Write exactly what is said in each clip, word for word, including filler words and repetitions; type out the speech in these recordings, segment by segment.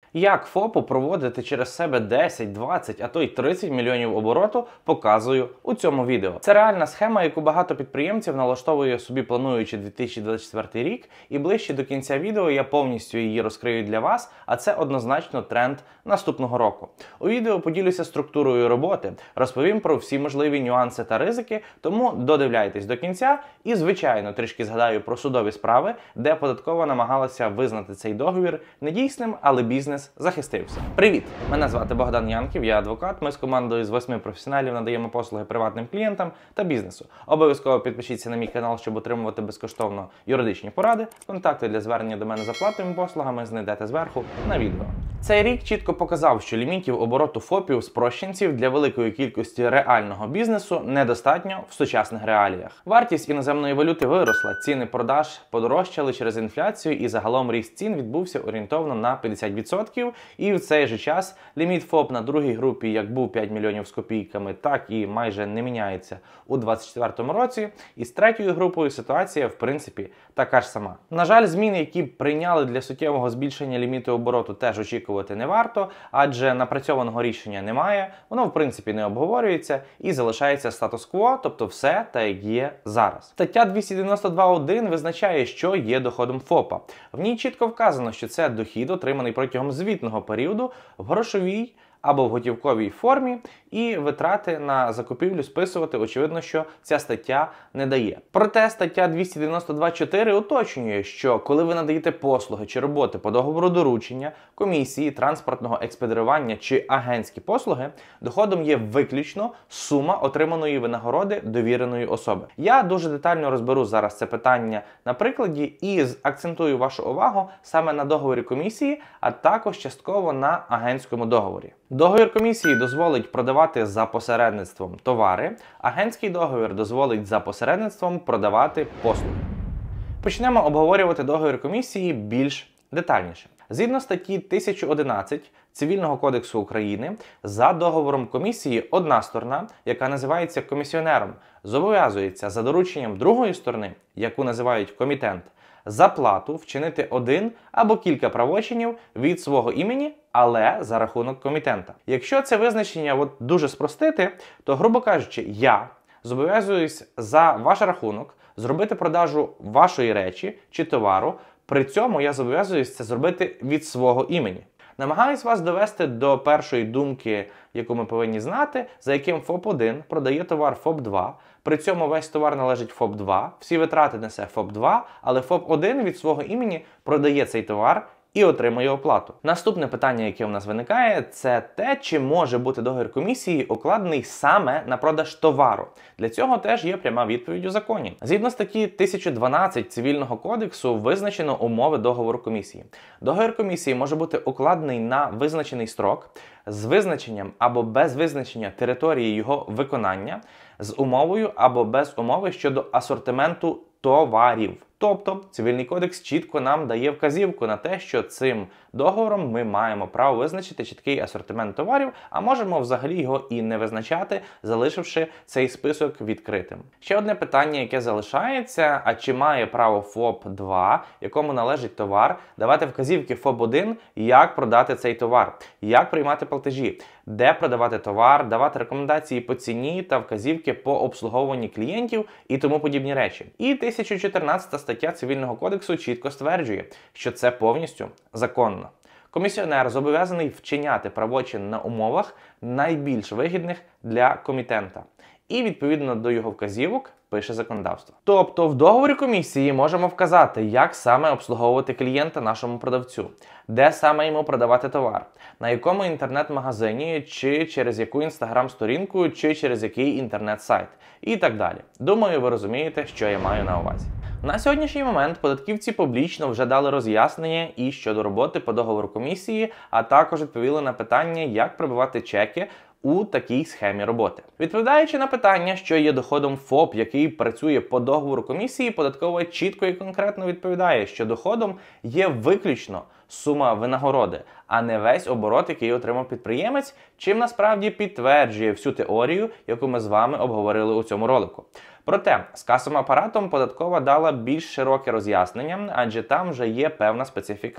Як ФОПу проводити через себе десять, двадцять, а то й тридцять мільйонів обороту, показую у цьому відео. Це реальна схема, яку багато підприємців налаштовує собі, плануючи дві тисячі двадцять четвертий рік, і ближче до кінця відео я повністю її розкрию для вас, а це однозначно тренд наступного року. У відео поділюся структурою роботи, розповім про всі можливі нюанси та ризики, тому додивляйтесь до кінця і, звичайно, трішки згадаю про судові справи, де податкова намагалася визнати цей договір недійсним, але бізнес захистився. Привіт! Мене звати Богдан Янків, я адвокат. Ми з командою з восьми професіоналів надаємо послуги приватним клієнтам та бізнесу. Обов'язково підпишіться на мій канал, щоб отримувати безкоштовно юридичні поради. Контакти для звернення до мене за платними послугами знайдете зверху на відео. Цей рік чітко показав, що лімітів обороту ФОПів спрощенців для великої кількості реального бізнесу недостатньо в сучасних реаліях. Вартість іноземної валюти виросла, ціни продаж подорожчали через інфляцію і загалом ріст цін відбувся орієнтовно на п'ятдесят відсотків. І в цей же час ліміт ФОП на другій групі як був п'ять мільйонів з копійками, так і майже не міняється у двадцять четвертому році. І з третьою групою ситуація, в принципі, така ж сама. На жаль, зміни, які прийняли для суттєвого збільшення ліміту обороту, теж очікувати не варто, адже напрацьованого рішення немає, воно в принципі не обговорюється і залишається статус-кво, тобто все так, як є зараз. Стаття двісті дев'яносто два один визначає, що є доходом ФОПа. В ній чітко вказано, що це дохід, отриманий протягом звітного періоду в грошовій або в готівковій формі, і витрати на закупівлю списувати, очевидно, що ця стаття не дає. Проте стаття двісті дев'яносто два чотири уточнює, що коли ви надаєте послуги чи роботи по договору доручення, комісії, транспортного експедирування чи агентські послуги, доходом є виключно сума отриманої винагороди довіреної особи. Я дуже детально розберу зараз це питання на прикладі і акцентую вашу увагу саме на договорі комісії, а також частково на агентському договорі. Договір комісії дозволить продавати за посередництвом товари, агентський договір дозволить за посередництвом продавати послуги. Почнемо обговорювати договір комісії більш детальніше. Згідно статті тисяча одинадцять Цивільного кодексу України, за договором комісії одна сторона, яка називається комісіонером, зобов'язується за дорученням другої сторони, яку називають комітент, за плату вчинити один або кілька правочинів від свого імені, але за рахунок комітента. Якщо це визначення от дуже спростити, то, грубо кажучи, я зобов'язуюсь за ваш рахунок зробити продажу вашої речі чи товару, при цьому я зобов'язуюсь це зробити від свого імені. Намагаюсь вас довести до першої думки, яку ми повинні знати, за яким ФОП один продає товар ФОП два, при цьому весь товар належить ФОП два, всі витрати несе ФОП два, але ФОП один від свого імені продає цей товар і отримує оплату. Наступне питання, яке у нас виникає, це те, чи може бути договір комісії укладений саме на продаж товару. Для цього теж є пряма відповідь у законі. Згідно статті тисяча дванадцять Цивільного кодексу визначено умови договору комісії. Договір комісії може бути укладений на визначений строк, з визначенням або без визначення території його виконання, з умовою або без умови щодо асортименту товарів. Тобто, Цивільний кодекс чітко нам дає вказівку на те, що цим договором ми маємо право визначити чіткий асортимент товарів, а можемо взагалі його і не визначати, залишивши цей список відкритим. Ще одне питання, яке залишається, а чи має право ФОП два, якому належить товар, давати вказівки ФОП один, як продати цей товар, як приймати платежі, де продавати товар, давати рекомендації по ціні та вказівки по обслуговуванні клієнтів і тому подібні речі. І тисяча чотирнадцята стаття Цивільного кодексу чітко стверджує, що це повністю законно. Комісіонер зобов'язаний вчиняти правочин на умовах найбільш вигідних для комітента. І відповідно до його вказівок пише законодавство. Тобто в договорі комісії можемо вказати, як саме обслуговувати клієнта нашому продавцю, де саме йому продавати товар, на якому інтернет-магазині, чи через яку інстаграм-сторінку, чи через який інтернет-сайт і так далі. Думаю, ви розумієте, що я маю на увазі. На сьогоднішній момент податківці публічно вже дали роз'яснення і щодо роботи по договору комісії, а також відповіли на питання, як прибивати чеки у такій схемі роботи. Відповідаючи на питання, що є доходом ФОП, який працює по договору комісії, податкова чітко і конкретно відповідає, що доходом є виключно сума винагороди, а не весь оборот, який отримав підприємець, чим насправді підтверджує всю теорію, яку ми з вами обговорили у цьому ролику. Проте, з касовим апаратом податкова дала більш широке роз'яснення, адже там вже є певна специфіка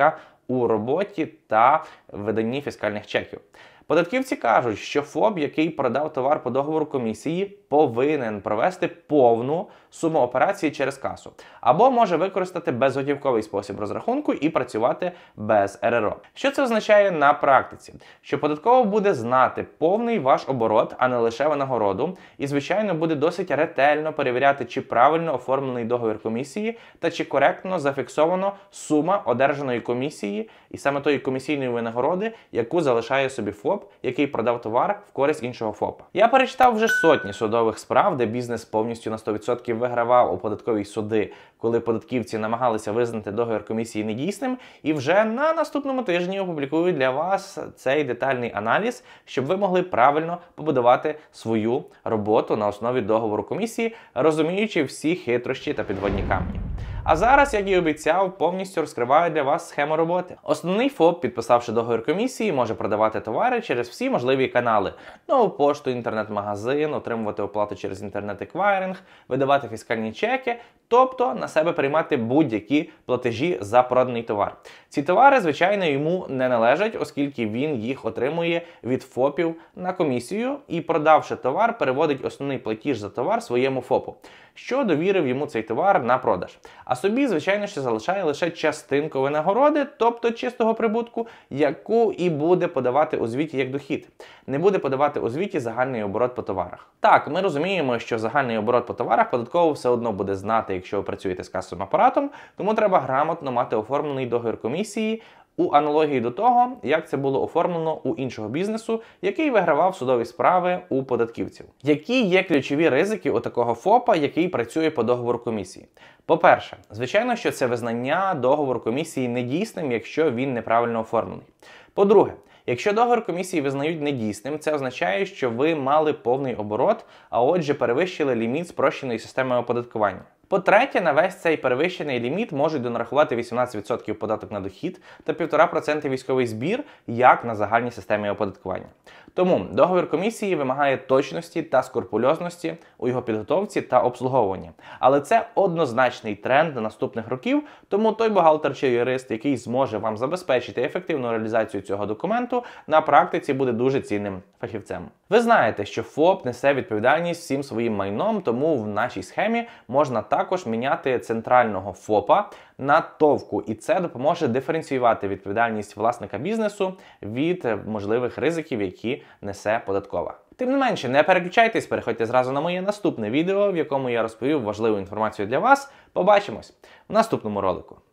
у роботі та виданні фіскальних чеків. Податківці кажуть, що ФОП, який продав товар по договору комісії, повинен провести повну суму операції через касу, або може використати безготівковий спосіб розрахунку і працювати без ер ер о. Що це означає на практиці? Що податково буде знати повний ваш оборот, а не лише винагороду, і, звичайно, буде досить ретельно перевіряти, чи правильно оформлений договір комісії та чи коректно зафіксовано сума одержаної комісії і саме тої комісійної винагороди, яку залишає собі ФОП, який продав товар в користь іншого ФОПа. Я перечитав вже сотні судових справ, де бізнес повністю на сто відсотків вигравав у податкові суди, коли податківці намагалися визнати договір комісії недійсним, і вже на наступному тижні опублікую для вас цей детальний аналіз, щоб ви могли правильно побудувати свою роботу на основі договору комісії, розуміючи всі хитрощі та підводні камні. А зараз, як і обіцяв, повністю розкриваю для вас схему роботи. Основний ФОП, підписавши договір комісії, може продавати товари через всі можливі канали. Нову пошту, інтернет-магазин, отримувати оплату через інтернет-еквайринг, видавати фіскальні чеки, тобто на себе приймати будь-які платежі за проданий товар. Ці товари, звичайно, йому не належать, оскільки він їх отримує від ФОПів на комісію і, продавши товар, переводить основний платіж за товар своєму ФОПу, що довірив йому цей товар на продаж. А собі, звичайно, що залишає лише частинку винагороди, тобто чистого прибутку, яку і буде подавати у звіті як дохід. Не буде подавати у звіті загальний оборот по товарах. Так, ми розуміємо, що загальний оборот по товарах податково все одно буде знати, якщо ви працюєте з касовим апаратом, тому треба грамотно мати оформлений договір комісії, у аналогії до того, як це було оформлено у іншого бізнесу, який вигравав судові справи у податківців. Які є ключові ризики у такого ФОПа, який працює по договору комісії? По-перше, звичайно, що це визнання договору комісії недійсним, якщо він неправильно оформлений. По-друге, якщо договір комісії визнають недійсним, це означає, що ви мали повний оборот, а отже перевищили ліміт спрощеної системи оподаткування. По-третє, на весь цей перевищений ліміт можуть донарахувати вісімнадцять відсотків податок на дохід та півтора відсотка військовий збір, як на загальній системі оподаткування. Тому договір комісії вимагає точності та скрупульозності у його підготовці та обслуговуванні. Але це однозначний тренд на наступних років, тому той бухгалтер чи юрист, який зможе вам забезпечити ефективну реалізацію цього документу, на практиці буде дуже цінним фахівцем. Ви знаєте, що ФОП несе відповідальність всім своїм майном, тому в нашій схемі можна також міняти центрального ФОПа на товку, і це допоможе диференціювати відповідальність власника бізнесу від можливих ризиків, які несе податкова. Тим не менше, не переключайтесь, переходьте зразу на моє наступне відео, в якому я розповів важливу інформацію для вас. Побачимось в наступному ролику.